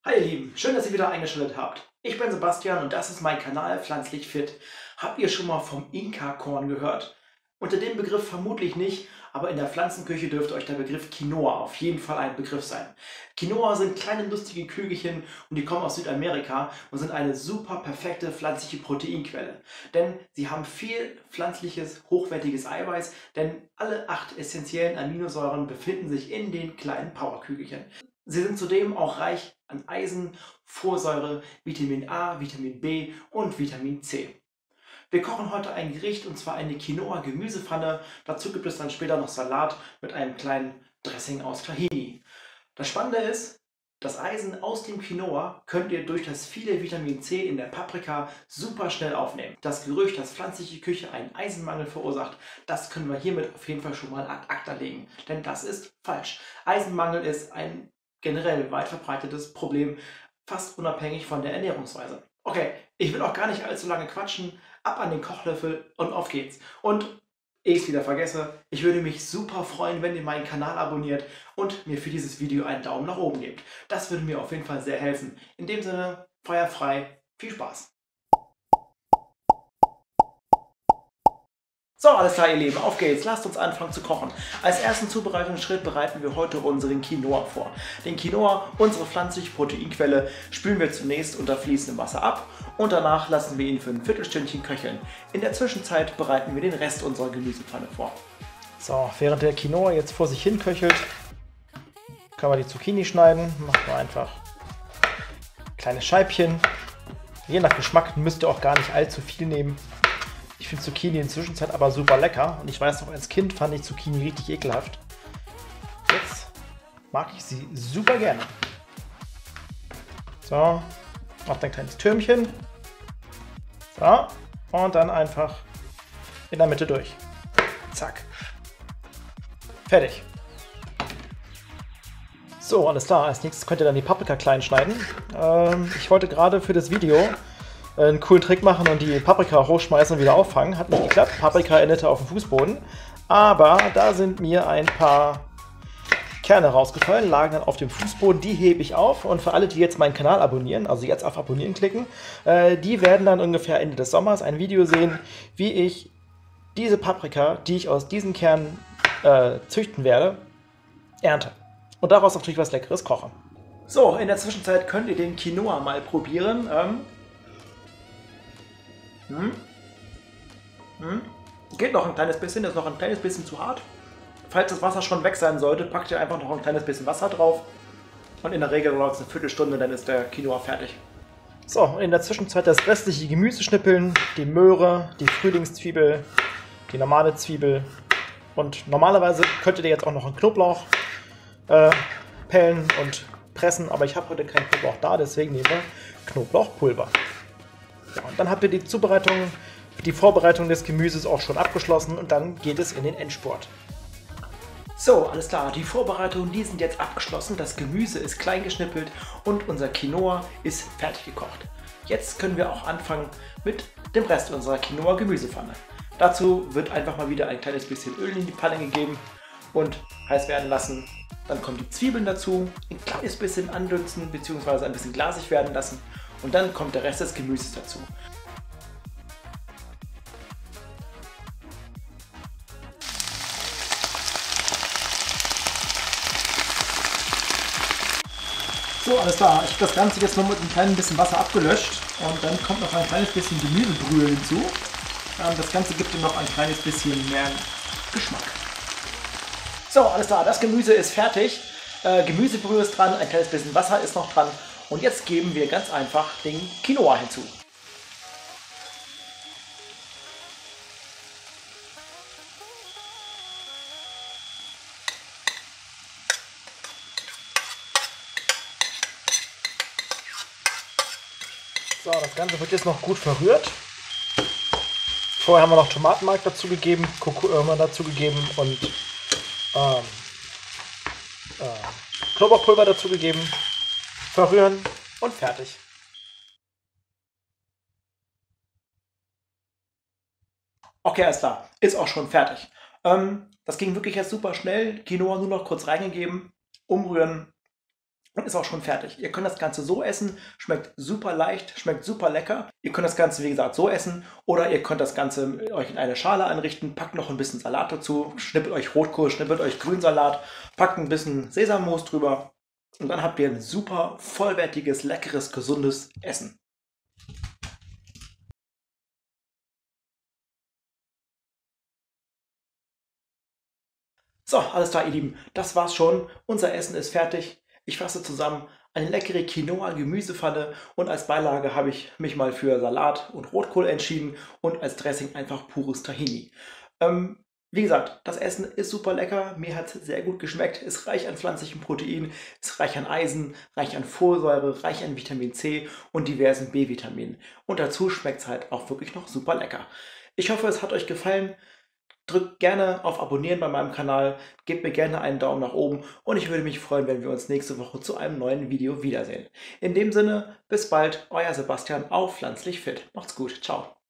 Hi ihr Lieben, schön, dass ihr wieder eingeschaltet habt. Ich bin Sebastian und das ist mein Kanal Pflanzlich Fit. Habt ihr schon mal vom Inka-Korn gehört? Unter dem Begriff vermutlich nicht, aber in der Pflanzenküche dürfte euch der Begriff Quinoa auf jeden Fall ein Begriff sein. Quinoa sind kleine lustige Kügelchen und die kommen aus Südamerika und sind eine super perfekte pflanzliche Proteinquelle. Denn sie haben viel pflanzliches, hochwertiges Eiweiß, denn alle 8 essentiellen Aminosäuren befinden sich in den kleinen Powerkügelchen. Sie sind zudem auch reich an Eisen, Folsäure, Vitamin A, Vitamin B und Vitamin C. Wir kochen heute ein Gericht und zwar eine Quinoa-Gemüsepfanne. Dazu gibt es dann später noch Salat mit einem kleinen Dressing aus Tahini. Das Spannende ist, das Eisen aus dem Quinoa könnt ihr durch das viele Vitamin C in der Paprika super schnell aufnehmen. Das Gerücht, dass pflanzliche Küche einen Eisenmangel verursacht, das können wir hiermit auf jeden Fall schon mal ad acta legen. Denn das ist falsch. Eisenmangel ist ein generell weit verbreitetes Problem, fast unabhängig von der Ernährungsweise. Okay, ich will auch gar nicht allzu lange quatschen. Ab an den Kochlöffel und auf geht's. Und ehe ich es wieder vergesse, ich würde mich super freuen, wenn ihr meinen Kanal abonniert und mir für dieses Video einen Daumen nach oben gebt. Das würde mir auf jeden Fall sehr helfen. In dem Sinne, Feuer frei, viel Spaß! So, alles klar, ihr Lieben, auf geht's. Lasst uns anfangen zu kochen. Als ersten Zubereitungsschritt bereiten wir heute unseren Quinoa vor. Den Quinoa, unsere pflanzliche Proteinquelle, spülen wir zunächst unter fließendem Wasser ab und danach lassen wir ihn für ein Viertelstündchen köcheln. In der Zwischenzeit bereiten wir den Rest unserer Gemüsepfanne vor. So, während der Quinoa jetzt vor sich hin köchelt, können wir die Zucchini schneiden. Machen wir einfach kleine Scheibchen. Je nach Geschmack müsst ihr auch gar nicht allzu viel nehmen. Ich finde Zucchini in der Zwischenzeit aber super lecker und ich weiß noch, als Kind fand ich Zucchini richtig ekelhaft. Jetzt mag ich sie super gerne. So, macht ein kleines Türmchen. So, und dann einfach in der Mitte durch. Zack. Fertig. So, alles klar. Als nächstes könnt ihr dann die Paprika klein schneiden. Ich wollte gerade für das Video einen coolen Trick machen und die Paprika hochschmeißen und wieder auffangen. Hat nicht geklappt. Paprika endete auf dem Fußboden. Aber da sind mir ein paar Kerne rausgefallen, lagen dann auf dem Fußboden. Die hebe ich auf. Und für alle, die jetzt meinen Kanal abonnieren, also jetzt auf Abonnieren klicken, die werden dann ungefähr Ende des Sommers ein Video sehen, wie ich diese Paprika, die ich aus diesen Kernen züchten werde, ernte. Und daraus natürlich was Leckeres koche. So, in der Zwischenzeit könnt ihr den Quinoa mal probieren. Geht noch ein kleines bisschen, ist noch ein kleines bisschen zu hart. Falls das Wasser schon weg sein sollte, packt ihr einfach noch ein kleines bisschen Wasser drauf. Und in der Regel dauert es eine Viertelstunde, dann ist der Quinoa fertig. So, in der Zwischenzeit das restliche Gemüse schnippeln. Die Möhre, die Frühlingszwiebel, die normale Zwiebel. Und normalerweise könntet ihr jetzt auch noch einen Knoblauch pellen und pressen. Aber ich habe heute keinen Knoblauch da, deswegen nehmen wir Knoblauchpulver. Ja, und dann habt ihr die Vorbereitung des Gemüses auch schon abgeschlossen und dann geht es in den Endspurt. So, alles klar, die Vorbereitungen, die sind jetzt abgeschlossen, das Gemüse ist klein geschnippelt und unser Quinoa ist fertig gekocht. Jetzt können wir auch anfangen mit dem Rest unserer Quinoa-Gemüsepfanne. Dazu wird einfach mal wieder ein kleines bisschen Öl in die Pfanne gegeben und heiß werden lassen. Dann kommen die Zwiebeln dazu, ein kleines bisschen andünsten bzw. ein bisschen glasig werden lassen. Und dann kommt der Rest des Gemüses dazu. So, alles klar. Ich habe das Ganze jetzt noch mit einem kleinen bisschen Wasser abgelöscht. Und dann kommt noch ein kleines bisschen Gemüsebrühe hinzu. Das Ganze gibt ihm noch ein kleines bisschen mehr Geschmack. So, alles klar. Das Gemüse ist fertig. Gemüsebrühe ist dran, ein kleines bisschen Wasser ist noch dran. Und jetzt geben wir ganz einfach den Quinoa hinzu. So, das Ganze wird jetzt noch gut verrührt. Vorher haben wir noch Tomatenmark dazugegeben, Kurkuma dazugegeben und Knoblauchpulver dazugegeben. Verrühren und fertig. Okay, alles klar. Ist auch schon fertig. Das ging wirklich jetzt super schnell. Quinoa nur noch kurz reingegeben, umrühren und ist auch schon fertig. Ihr könnt das Ganze so essen, schmeckt super leicht, schmeckt super lecker. Ihr könnt das Ganze, wie gesagt, so essen oder ihr könnt das Ganze euch in eine Schale anrichten, packt noch ein bisschen Salat dazu, schnippelt euch Rotkohl, schnippelt euch Grünsalat, packt ein bisschen Sesammus drüber und dann habt ihr ein super vollwertiges, leckeres, gesundes Essen. So, alles klar, ihr Lieben, das war's schon. Unser Essen ist fertig. Ich fasse zusammen: eine leckere Quinoa-Gemüsepfanne und als Beilage habe ich mich mal für Salat und Rotkohl entschieden und als Dressing einfach pures Tahini. Wie gesagt, das Essen ist super lecker, mir hat es sehr gut geschmeckt, ist reich an pflanzlichen Proteinen, ist reich an Eisen, reich an Folsäure, reich an Vitamin C und diversen B-Vitaminen. Und dazu schmeckt es halt auch wirklich noch super lecker. Ich hoffe, es hat euch gefallen. Drückt gerne auf Abonnieren bei meinem Kanal, gebt mir gerne einen Daumen nach oben und ich würde mich freuen, wenn wir uns nächste Woche zu einem neuen Video wiedersehen. In dem Sinne, bis bald, euer Sebastian auf Pflanzlich Fit. Macht's gut, ciao.